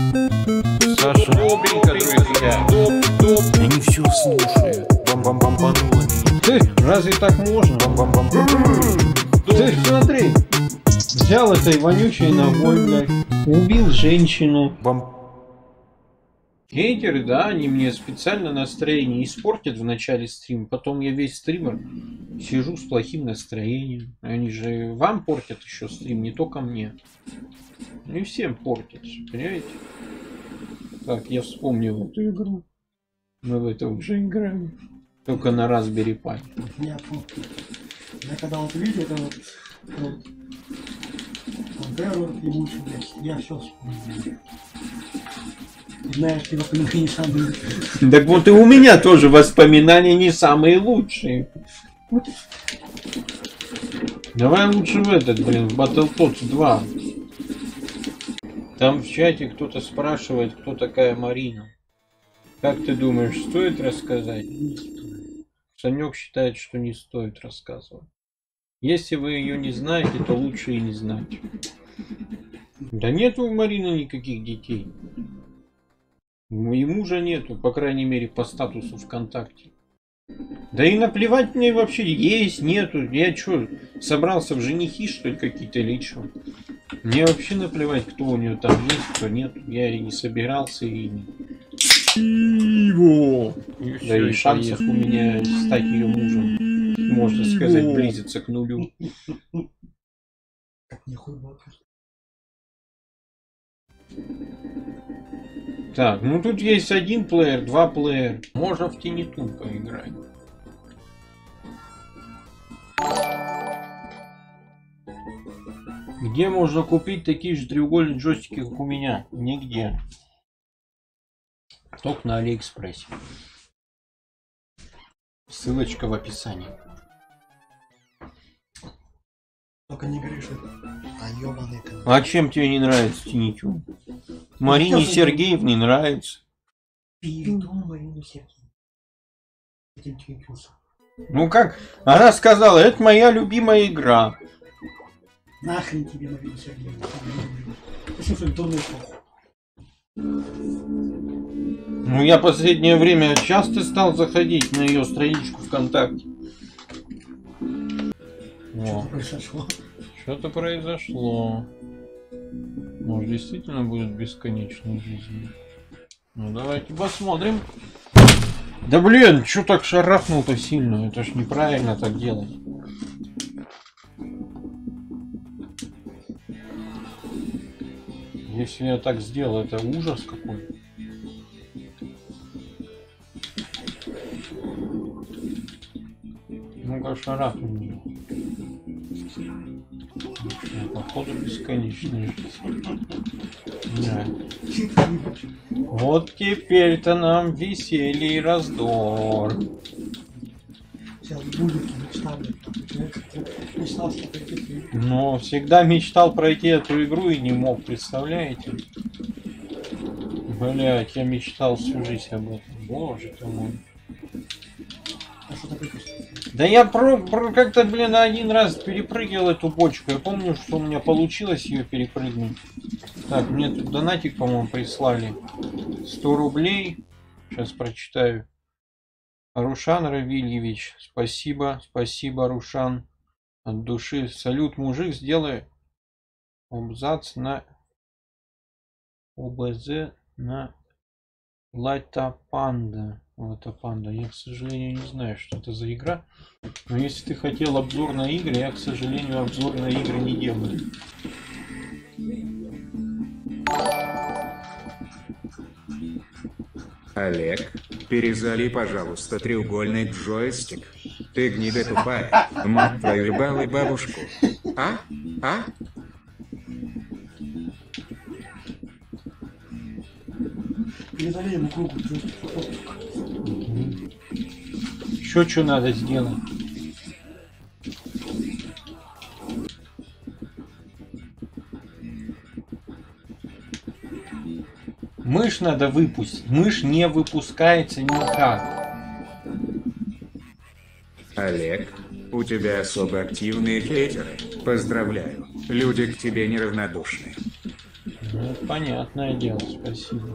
Саша, добренько, друзья. Они все слушают. Бам-бам-бам-бануло меня. Ты, разве так можно? Бам-бам-бам. Ты смотри, взял этой вонючей ногой, блядь, убил женщину. Бам. Хейтеры, да, они мне специально настроение испортят в начале стрима, потом я весь стример сижу с плохим настроением. Они же вам портят еще стрим, не только мне. И всем портят, понимаете? Так, я вспомнил эту игру. Мы в это уже играли. Только на Raspberry Pi. Я помню. Я когда вот видел, это вот Terror и лучше, блядь, я все вспомнил. Знаешь, ты воспоминания самые... Так вот и у меня тоже воспоминания не самые лучшие. Давай лучше в этот, блин, в Battletoads 2. Там в чате кто-то спрашивает, кто такая Марина. Как ты думаешь, стоит рассказать? Санек считает, что не стоит рассказывать. Если вы ее не знаете, то лучше и не знать. Да нету у Марины никаких детей. И мужа нету, по крайней мере, по статусу ВКонтакте. Да и наплевать мне вообще, есть, нету. Я что, собрался в женихи, что ли, какие-то или что? Мне вообще наплевать, кто у нее там есть, кто нет. Я и не собирался, и не... Да и шансов у меня стать ее мужем, можно сказать, близится к нулю. Как нихуй вопрос. Так, ну тут есть один плеер, два плеера. Можно в Тинитун поиграть. Где можно купить такие же треугольные джойстики, как у меня? Нигде. Только на Алиэкспрессе. Ссылочка в описании. Только не говори, что ёбаный канал. А чем тебе не нравится Тинитюн? Марине Сергеевне нравится. Передумай, Марину Сергеевну. Этим тюнкюсом. Ну как? Она сказала, это моя любимая игра. Нахрен тебе, Марина Сергеевна. Ты что, интернет похуй? Ну я последнее время часто стал заходить на ее страничку ВКонтакте. Что-то произошло. Что-то произошло. Может, действительно будет бесконечной жизнью. Ну давайте посмотрим. Да блин, что так шарахнул-то сильно? Это ж неправильно так делать. Если я так сделал, это ужас какой. Ну-ка, шарахнул меня. Походу бесконечная жизнь. Да. Вот теперь-то нам веселье и раздор. Сейчас будет мечтал, что пройти. Но всегда мечтал пройти эту игру и не мог, представляете? Блять, я мечтал всю жизнь об этом. Боже ты мой. А что такое? Да я как-то, блин, один раз перепрыгивал эту бочку. Я помню, что у меня получилось ее перепрыгнуть. Так, мне тут донатик, по-моему, прислали. 100 рублей. Сейчас прочитаю. Рушан Равильевич. Спасибо, спасибо, Рушан. От души. Салют, мужик, сделай абзац на ОБЗ на Лайтапанда. Лайтапанда. Я, к сожалению, не знаю, что это за игра. Но если ты хотел обзор на игры, я, к сожалению, обзор на игры не делаю. Олег, перезали, пожалуйста, треугольный джойстик. Ты гнида тупая, мать твою ебалой бабушку. А? А? Передали ему кругу. Еще что надо сделать? Мышь надо выпустить. Мышь не выпускается никак. Олег, у тебя особо активные хейтеры. Поздравляю, люди к тебе неравнодушны. Ну, понятное дело, спасибо.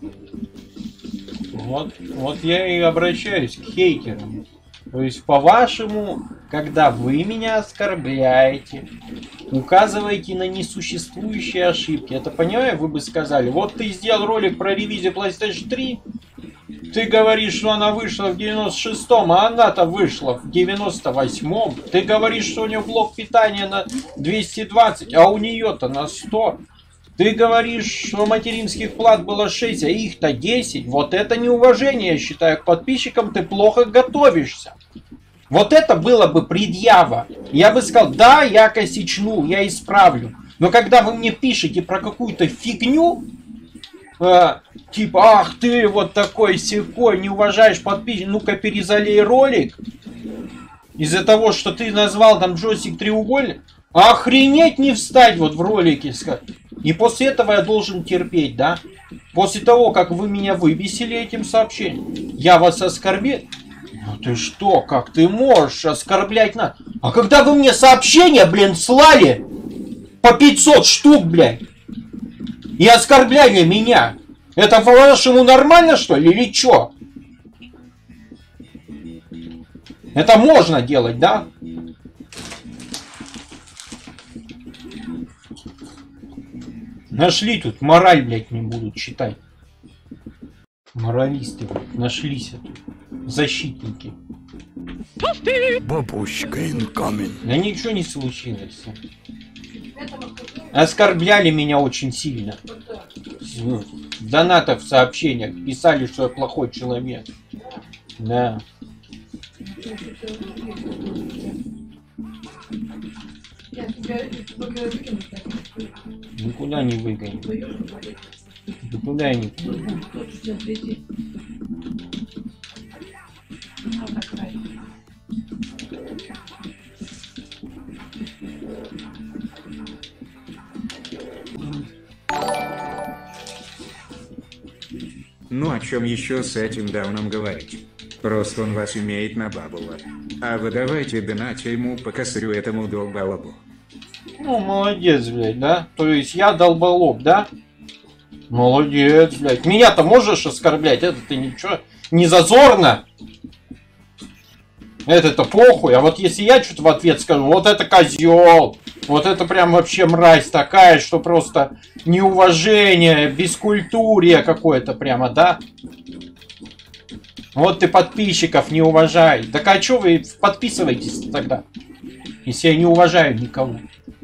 Вот я и обращаюсь к хейтерам. То есть, по-вашему, когда вы меня оскорбляете, указываете на несуществующие ошибки, это, понимаю, вы бы сказали, вот ты сделал ролик про ревизию PlayStation 3, ты говоришь, что она вышла в 96-м, а она-то вышла в 98-м. Ты говоришь, что у нее блок питания на 220, а у нее-то на 100. Ты говоришь, что материнских плат было 6, а их-то 10. Вот это неуважение, я считаю, к подписчикам. Ты плохо готовишься. Вот это было бы предъява. Я бы сказал, да, я косячнул, я исправлю. Но когда вы мне пишете про какую-то фигню, типа, ах ты вот такой сякой, не уважаешь подписчиков, ну-ка перезалей ролик. Из-за того, что ты назвал там джойстик треугольник. Охренеть не встать вот в ролике. И после этого я должен терпеть, да? После того, как вы меня выбесили этим сообщением, я вас оскорбил. Ну ты что, как ты можешь оскорблять нас? А когда вы мне сообщения, блин, слали по 500 штук, блядь, и оскорбляли меня, это по-вашему нормально, что ли, или что? Это можно делать, да? Нашли тут, мораль, блядь, не будут читать. Моралисты, блядь, нашлись тут. Защитники. Бабушка инкомин. Да ничего не случилось. Оскорбляли меня очень сильно. В донатах, в сообщениях писали, что я плохой человек. Да. Никуда не выгоню. Никуда я не выгоню. Ну о чем еще с этим Дауном говорить? Просто он вас имеет на бабула. А вы давайте донатьте ему по косарю этому долболобу. Ну, молодец, блядь, да? То есть я долболоб, да? Молодец, блядь. Меня-то можешь оскорблять? Это-то ничего не зазорно. Это-то похуй. А вот если я что-то в ответ скажу, вот это козел. Вот это прям вообще мразь такая, что просто неуважение, бескультурье какое-то прямо, да? Вот ты подписчиков не уважаешь. Так а что вы подписываетесь тогда? Если я не уважаю никого.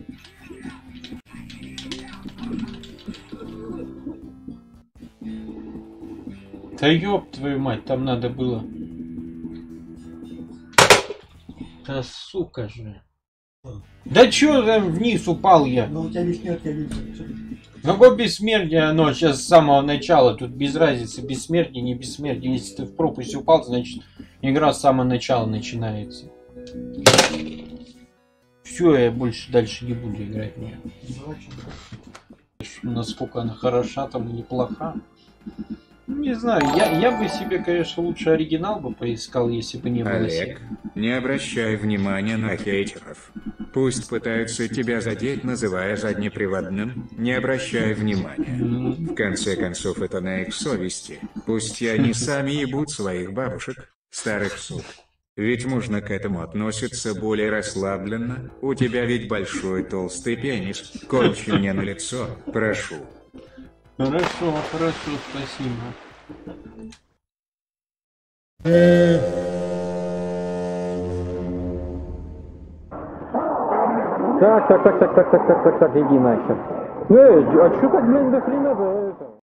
Да ёб твою мать, там надо было. Да сука же. Да чё там вниз упал я? Но у тебя бессмертие люди. Какое бессмертие оно сейчас с самого начала? Тут без разницы, бессмертие, не бессмертие. Если ты в пропасть упал, значит игра с самого начала начинается. Все, я больше дальше не буду играть. Насколько она хороша там или плоха. Не знаю, я бы себе, конечно, лучше оригинал бы поискал, если бы не было. Олег, не обращай внимания на хейтеров. Пусть пытаются тебя задеть, называя заднеприводным, не обращай внимания. В конце концов, это на их совести. Пусть они сами ебут своих бабушек, старых сук. Ведь можно к этому относиться более расслабленно. У тебя ведь большой толстый пенис. Кончи мне на лицо, прошу. Хорошо, хорошо, спасибо. Так, иди нахер. А что так, блин, до хрена-то это?